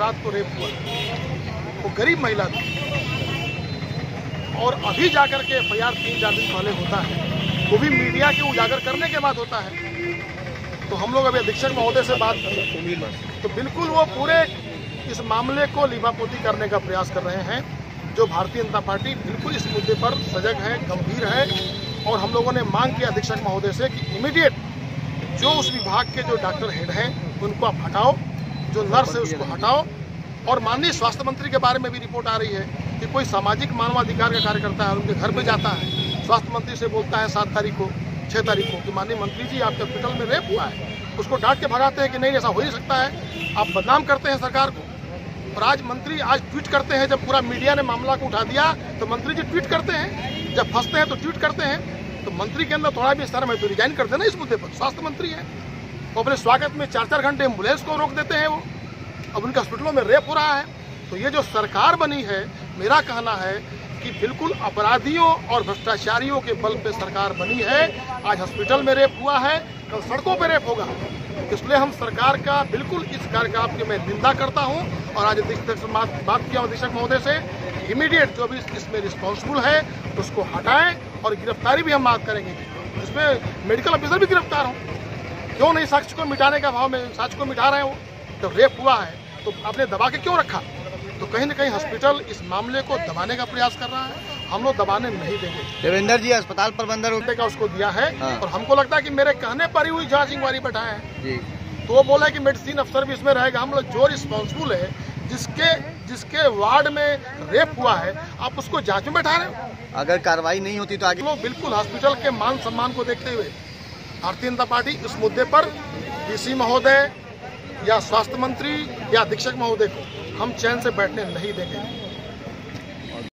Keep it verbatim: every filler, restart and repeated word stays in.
रात को रेप हुआ, वो गरीब महिला थी, और अभी जाकर के एफ आई आर तीन चार दिन पहले होता है, वो भी मीडिया के उजागर करने के बाद होता है। तो हम लोग अभी अधीक्षक महोदय से बात की तो बिल्कुल वो पूरे इस मामले को लीपापोती करने का प्रयास कर रहे हैं। जो भारतीय जनता पार्टी बिल्कुल इस मुद्दे पर सजग है, गंभीर है, और हम लोगों ने मांग की अधीक्षक महोदय से कि इमीडिएट जो उस विभाग के जो डॉक्टर हेड हैं उनको आप हटाओ, जो नर्स है उसको हटाओ। और माननीय स्वास्थ्य मंत्री के बारे में भी रिपोर्ट आ रही है कि कोई सामाजिक मानवाधिकार का कार्यकर्ता है, उनके घर पे जाता है, स्वास्थ्य मंत्री से बोलता है सात तारीख को छः तारीख को कि माननीय मंत्री जी आपके हॉस्पिटल में रेप हुआ है, उसको डांट के भगाते हैं कि नहीं ऐसा हो ही सकता है, आप बदनाम करते हैं सरकार को। और आज मंत्री आज ट्वीट करते हैं, जब पूरा मीडिया ने मामला को उठा दिया तो मंत्री जी ट्वीट करते हैं, जब फंसते हैं तो ट्वीट करते हैं। तो मंत्री के अंदर थोड़ा भी शर्म है तो रिजाइन कर देना इस मुद्दे पर। स्वास्थ्य मंत्री है, वो अपने स्वागत में चार चार घंटे एम्बुलेंस को रोक देते हैं, वो अब उनके हॉस्पिटलों में रेप हो रहा है। तो ये जो सरकार बनी है, मेरा कहना है कि बिल्कुल अपराधियों और भ्रष्टाचारियों के बल पे सरकार बनी है। आज हॉस्पिटल में रेप हुआ है, कल सड़कों पे रेप होगा, इसलिए हम सरकार का बिल्कुल इस कार्यकलाप की मैं निंदा करता हूं। और आज अधीक्षक से बात, बात किया अधीक्षक महोदय से, इमीडिएट जो भी इसमें रिस्पॉन्सिबल है उसको हटाएं, और गिरफ्तारी भी हम बात करेंगे, इसमें मेडिकल ऑफिसर भी गिरफ्तार हो। क्यों नहीं साक्ष्य को मिटाने का भाव में साक्ष्य को मिटा रहे हो? जब रेप हुआ है तो आपने दबा के क्यों रखा? तो कहीं ना कहीं हॉस्पिटल इस मामले को दबाने का प्रयास कर रहा है, हम लोग दबाने नहीं देंगे। देवेंद्र जी अस्पताल प्रबंधन रुपए का उसको दिया है, हाँ। और हमको लगता है कि मेरे कहने पर ही हुई जांच इंक्वायरी बैठाए हैं जी। तो वो बोला कि मेडिसिन अफसर भी इसमें रहेगा। हम लोग जो रिस्पॉन्सिबल है, जिसके जिसके वार्ड में रेप हुआ है, आप उसको जांच में बैठा रहे हो। अगर कार्रवाई नहीं होती तो आगे लोग बिल्कुल हॉस्पिटल के मान सम्मान को देखते हुए भारतीय जनता पार्टी इस मुद्दे पर डीसी महोदय या स्वास्थ्य मंत्री या अधीक्षक महोदय को हम चैन से बैठने नहीं देंगे।